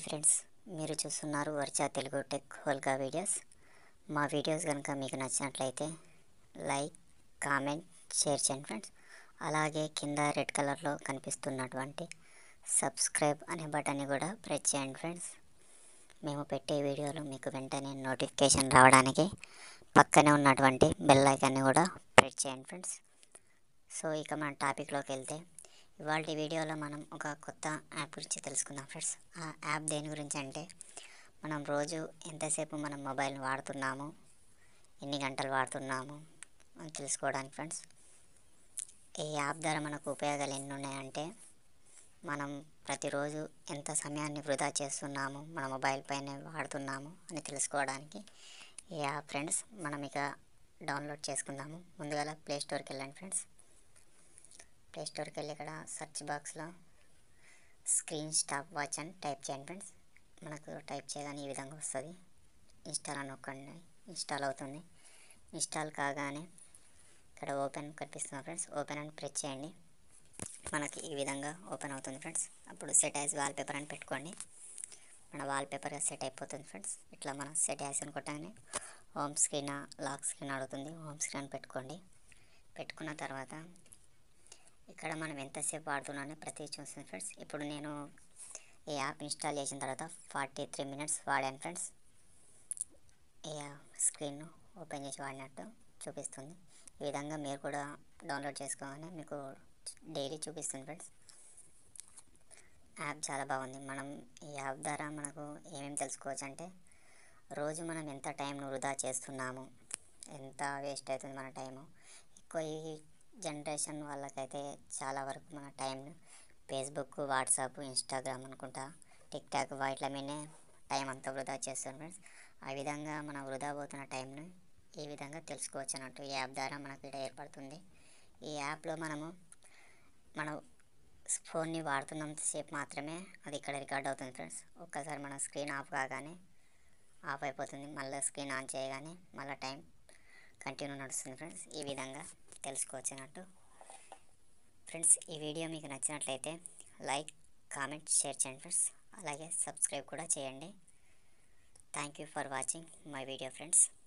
Friends, మీరు చూస్తున్నారు వర్చా తెలుగు టెక్ హోల్గా వీడియోస్. మా వీడియోస్ కనుక మీకు నచ్చినట్లయితే లైక్, కామెంట్, షేర్ చేయండి ఫ్రెండ్స్. అలాగే కింద రెడ్ కలర్లో కనిపిస్తున్నటువంటి సబ్స్క్రైబ్ అనే బటన్ని కూడా ప్రెస్ చేయండి ఫ్రెండ్స్. మేము పెట్టే వీడియోలు మీకు వెంటనే నోటిఫికేషన్ రావడానికి పక్కనే ఉన్నటువంటి బెల్ ఐకాన్ని కూడా ప్రెస్ చేయండి ఫ్రెండ్స్. సో ఇక మన టాపిక్లోకి వెళ్తే, ఇవాళ వీడియోలో మనం ఒక కొత్త యాప్ గురించి తెలుసుకుందాం ఫ్రెండ్స్. ఆ యాప్ దేని గురించి అంటే, మనం రోజు ఎంతసేపు మనం మొబైల్ని వాడుతున్నాము, ఎన్ని గంటలు వాడుతున్నాము అని తెలుసుకోవడానికి ఫ్రెండ్స్. ఈ యాప్ ద్వారా మనకు ఉపయోగాలు ఎన్ని ఉన్నాయంటే, మనం ప్రతిరోజు ఎంత సమయాన్ని వృధా చేస్తున్నాము, మన మొబైల్ పైన వాడుతున్నాము అని తెలుసుకోవడానికి ఈ యాప్ ఫ్రెండ్స్. మనం ఇక డౌన్లోడ్ చేసుకుందాము. ముందుగా ప్లే స్టోర్కి వెళ్ళండి ఫ్రెండ్స్. ప్లే స్టోర్కి వెళ్ళి ఇక్కడ సెర్చ్ బాక్స్లో స్క్రీన్ స్టాప్ వాచ్ అని టైప్ చేయండి ఫ్రెండ్స్. మనకు టైప్ చేయగానే ఈ విధంగా వస్తుంది. ఇన్స్టాల్ అని నొక్కండి. ఇన్స్టాల్ అవుతుంది. ఇన్స్టాల్ కాగానే ఇక్కడ ఓపెన్ కనిపిస్తుంది ఫ్రెండ్స్. ఓపెన్ అని ప్రెస్ చేయండి. మనకి ఈ విధంగా ఓపెన్ అవుతుంది ఫ్రెండ్స్. అప్పుడు సెట్ యాజ్ వాల్పేపర్ అని పెట్టుకోండి. మన వాల్పేపర్గా సెట్ అయిపోతుంది ఫ్రెండ్స్. ఇట్లా మనం సెట్ యాజ్ అని కొట్టగానే హోమ్ స్క్రీన్, లాక్ స్క్రీన్ అడుగుతుంది. హోమ్ స్క్రీన్ పెట్టుకోండి. పెట్టుకున్న తర్వాత ఇక్కడ మనం ఎంతసేపు వాడుతున్నామని ప్రతి చూస్తుంది ఫ్రెండ్స్. ఇప్పుడు నేను ఈ యాప్ ఇన్స్టాల్ చేసిన తర్వాత 43 మినిట్స్ వాడాను ఫ్రెండ్స్. ఈ స్క్రీన్ ఓపెన్ చేసి వాడినట్టు చూపిస్తుంది. ఈ విధంగా మీరు కూడా డౌన్లోడ్ చేసుకోగానే మీకు డైలీ చూపిస్తుంది ఫ్రెండ్స్. యాప్ చాలా బాగుంది. మనం ఈ యాప్ ద్వారా మనకు ఏమేమి తెలుసుకోవచ్చు అంటే, రోజు మనం ఎంత టైంను వృధా చేస్తున్నాము, ఎంత వేస్ట్ అవుతుంది మన టైము. ఎక్కువ ఈ జనరేషన్ వాళ్ళకైతే చాలా వరకు మన టైం ఫేస్బుక్, వాట్సాప్, ఇన్స్టాగ్రామ్ అనుకుంటా, టిక్టాక్ వాటిల మీదనే టైం అంతా వృధా చేస్తాం ఫ్రెండ్స్. ఆ విధంగా మనం వృధా పోతున్న టైంను ఈ విధంగా తెలుసుకోవచ్చు అన్నట్టు ఈ యాప్ ద్వారా మనకు ఇక్కడ ఏర్పడుతుంది. ఈ యాప్లో మనము మన ఫోన్ని వాడుతున్నంతసేపు మాత్రమే అది ఇక్కడ రికార్డ్ అవుతుంది ఫ్రెండ్స్. ఒక్కసారి మన స్క్రీన్ ఆఫ్ కాగానే ఆఫ్ అయిపోతుంది. మళ్ళీ స్క్రీన్ ఆన్ చేయగానే మళ్ళీ టైం కంటిన్యూ నడుస్తుంది ఫ్రెండ్స్. ఈ విధంగా తెలుసుకోవచ్చు అన్నట్టు ఫ్రెండ్స్. ఈ వీడియో మీకు నచ్చినట్లయితే లైక్, కామెంట్, షేర్ చేయండి ఫ్రెండ్స్. అలాగే సబ్స్క్రైబ్ కూడా చేయండి. Thank you for watching my video friends.